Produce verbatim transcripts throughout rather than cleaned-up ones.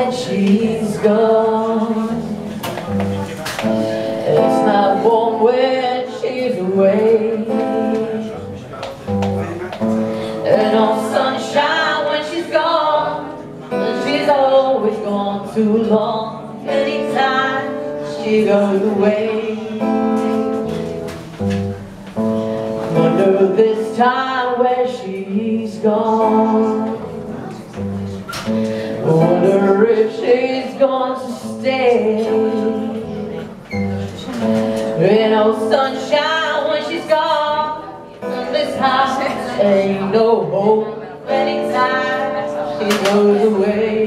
when she's gone. It's not warm when she's away, and no sunshine when she's gone. And she's always gone too long. Anytime she goes away, wonder this time where she's gone. Wonder if she's going to stay. Ain't no sunshine when she's gone. And this house ain't no home anytime she goes away.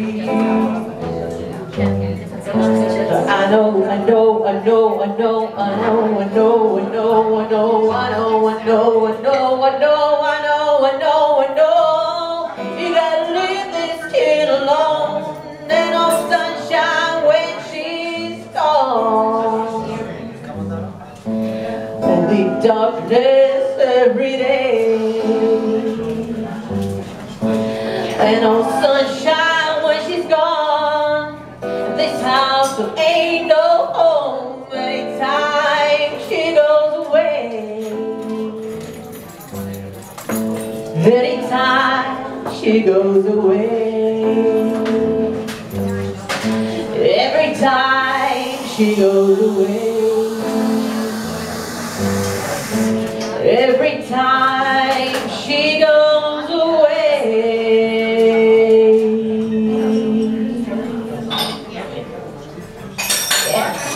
I know, I know, I know, I know, I know, I know, I know, I know, I know, I know, I know, I know, I know, I know, I know. You gotta leave this kid alone. There's no sunshine when she's gone. Only darkness every day. Ain't no sunshine when she's gone. This house ain't no home anytime she goes away. Anytime she goes away. Every time she goes away. Every time she goes away. Yeah.